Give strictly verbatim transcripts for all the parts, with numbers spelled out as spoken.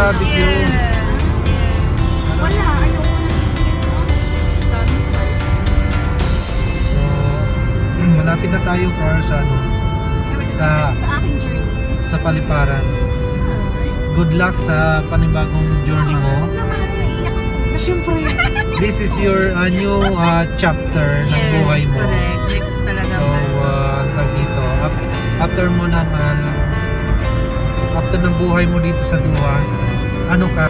barbecue. Yes. Wala, ayoko na. So, malapit na tayo car sa ano, sa, sa aking journey. sa paliparan. Good luck sa panibagong journey mo. Huwag naman, naiiyak ako. Siyempre, this is your uh, new uh, chapter ng buhay mo. Correct. Next talaga. So, uh, dito, after mo ng uh, after ng buhay mo dito sa Doha, ano ka?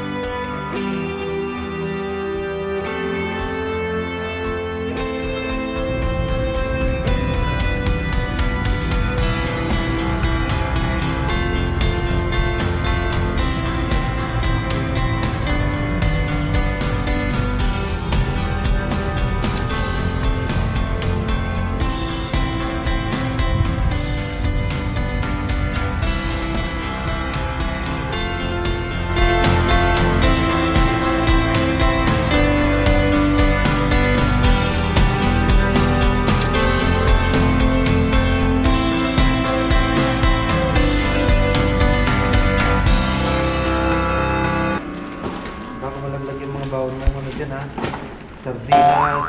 Sardinas.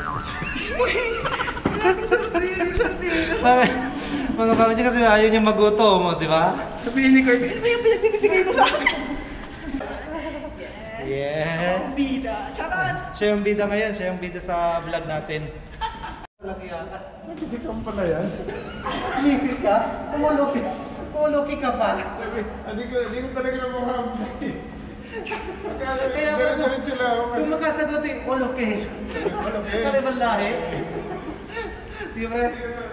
mga mga pamilya kasi ayaw niya magutom, di ba? Sabihin ni Kirby, ano ba yung pinagtitipigay mo sa akin? Yes. Bida. Charot! Siya yung bida ngayon, siya yung bida sa vlog natin. Laki yata. Nag-isip kang pala yan. Inisip ka? Pumuloki. Pumuloki ka pa. Hindi ko, hindi ko talaga namuhampi. Kaya kung makasagot eh, oloke. Oloke? Karibang lahi. Di ba?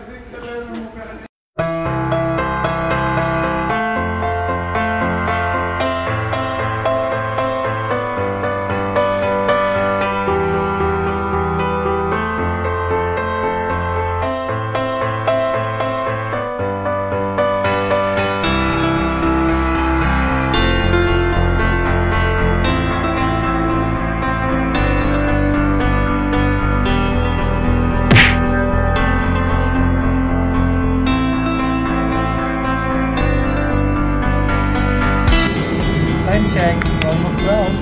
Time check, almost twelve.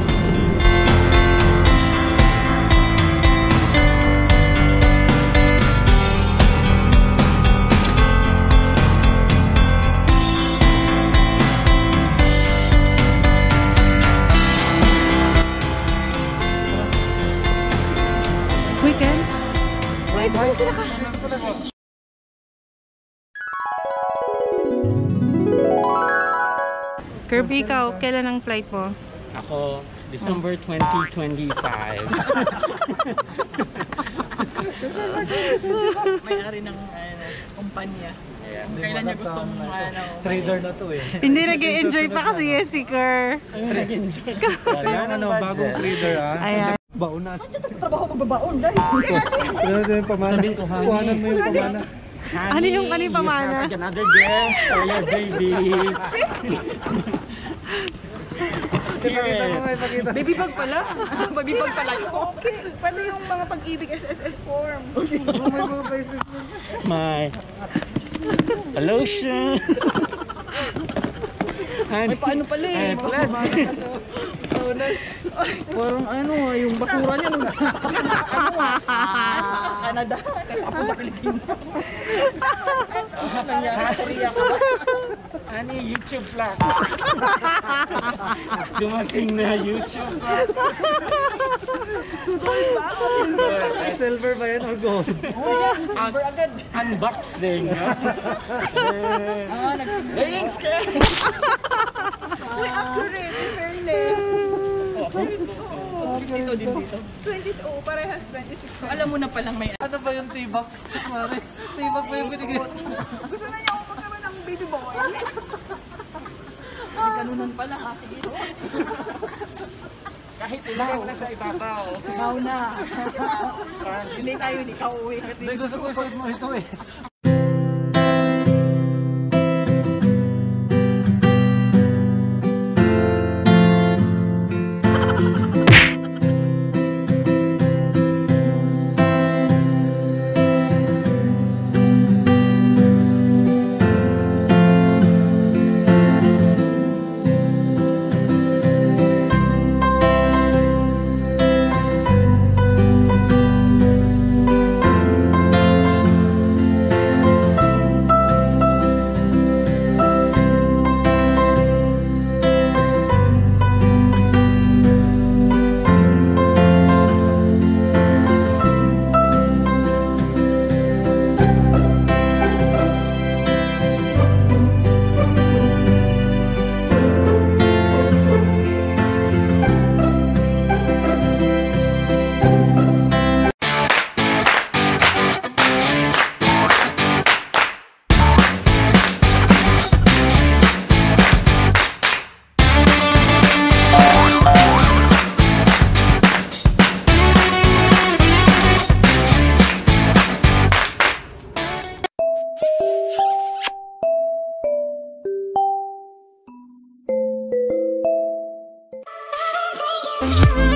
Weekend? Wait, wait, sila ka. Kirby, ikaw, kailan ang flight mo? Ako, December twenty twenty-five. May-ari ng ano, kumpanya. Yes. Kung kailan niya gustong ano. Trader na to eh. Hindi nag-enjoy pa kasi yes, si Ker. Ayan, ano, bagong trader ah. Ayan. Bauna. Saan siya nagtatrabaho magbabaon? Dahil Ano yung pamana? Sabihin ko, honey. Kuhanan mo yung pamana. Ano yung ano yung pamana? You have another guest for your baby. Ipakita mo nga, ipakita. baby bag pala. Baby bag pala. Okay, paano yung mga pag-ibig S S S form? Oh, may mga faces mo. My lotion. May paano pala eh. Ay, plus. Parang ano ah, yung basura niya. Nung, ano ah, Canada. Tapos sa Pilipinas. Nangyari, Korea ka ba? Ano yung YouTube vlog? Dumating na YouTube vlog. Silver ba yan or gold? Oh yan, silver agad. Unboxing. Ah, nag- Thanks, Ken. Uy, accurate, in fairness. Dito din dito. twenty, oh, parehas twenty-six. Alam mo na palang may Ano ba yung tibak? Mare, tibak ba yung binigay? Gusto na niya ako magkaroon ng baby boy. may ganunan pala ha. Sige. Kahit ilaw na sa ibabaw. Ikaw na. Hindi tayo, hindi ka uwi. Hindi, gusto ko isuot mo ito eh. Bye!